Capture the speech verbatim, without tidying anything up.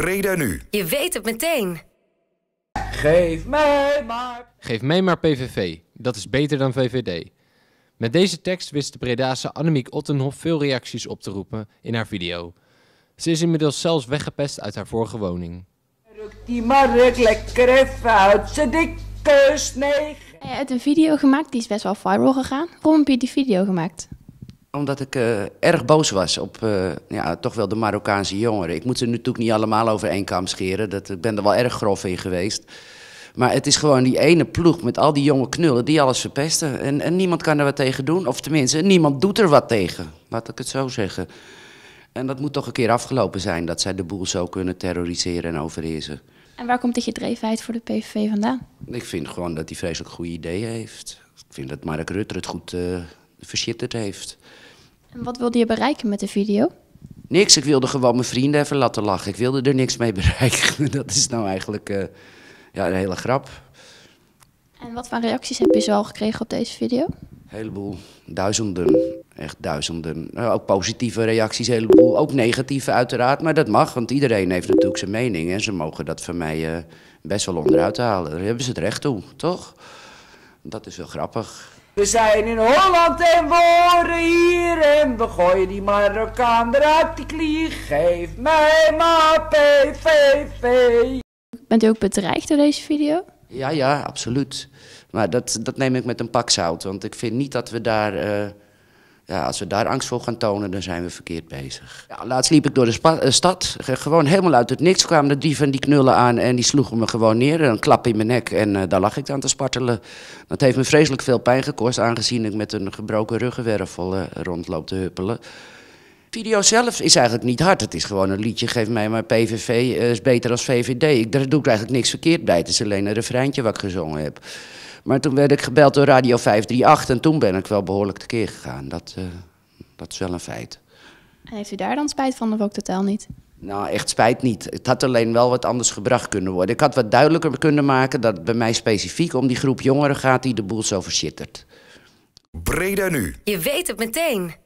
Breda nu. Je weet het meteen. Geef mij maar... Geef mij maar P V V. Dat is beter dan V V D. Met deze tekst wist de Bredase Annemiek Ottenhoff veel reacties op te roepen in haar video. Ze is inmiddels zelfs weggepest uit haar vorige woning. Ruk die mark lekker even uit z'n dikke sneeg. Je hebt een video gemaakt, die is best wel viral gegaan. Waarom heb je die video gemaakt? Omdat ik uh, erg boos was op uh, ja, toch wel de Marokkaanse jongeren. Ik moet ze natuurlijk niet allemaal over één kam scheren. Dat, ik ben er wel erg grof in geweest. Maar het is gewoon die ene ploeg met al die jonge knullen die alles verpesten. En, en niemand kan er wat tegen doen. Of tenminste, niemand doet er wat tegen. Laat ik het zo zeggen. En dat moet toch een keer afgelopen zijn, dat zij de boel zo kunnen terroriseren en overheersen. En waar komt die gedrevenheid voor de P V V vandaan? Ik vind gewoon dat hij vreselijk goede ideeën heeft. Ik vind dat Mark Rutte het goed uh, versitterd heeft. En wat wilde je bereiken met de video? Niks, ik wilde gewoon mijn vrienden even laten lachen. Ik wilde er niks mee bereiken. Dat is nou eigenlijk uh, ja, een hele grap. En wat voor reacties heb je zo al gekregen op deze video? Een heleboel, duizenden, echt duizenden. Nou, ook positieve reacties, een heleboel. Ook negatieve uiteraard, maar dat mag, want iedereen heeft natuurlijk zijn mening. En ze mogen dat van mij uh, best wel onderuit halen. Daar hebben ze het recht toe, toch? Dat is wel grappig. We zijn in Holland en we horen hier en we gooien die Marokkaan eruit die klieg. Geef mij maar P V V. Bent u ook bedreigd door deze video? Ja, ja, absoluut. Maar dat, dat neem ik met een pak zout, want ik vind niet dat we daar... Uh, ja, als we daar angst voor gaan tonen, dan zijn we verkeerd bezig. Ja, laatst liep ik door de spa, uh, stad, gewoon helemaal uit het niks kwamen er drie van die knullen aan en die sloegen me gewoon neer. Een klap in mijn nek en uh, daar lag ik aan te spartelen. Dat heeft me vreselijk veel pijn gekost, aangezien ik met een gebroken ruggenwervel uh, rondloop te huppelen. De video zelf is eigenlijk niet hard, het is gewoon een liedje, geef mij maar P V V, uh, is beter als V V D. Ik, daar doe ik eigenlijk niks verkeerd bij, het is alleen een refreintje wat ik gezongen heb. Maar toen werd ik gebeld door Radio vijf drie acht en toen ben ik wel behoorlijk tekeer gegaan. Dat, uh, dat is wel een feit. En heeft u daar dan spijt van of ook totaal niet? Nou, echt spijt niet. Het had alleen wel wat anders gebracht kunnen worden. Ik had wat duidelijker kunnen maken dat het bij mij specifiek om die groep jongeren gaat die de boel zo versittert. Breda nu. Je weet het meteen.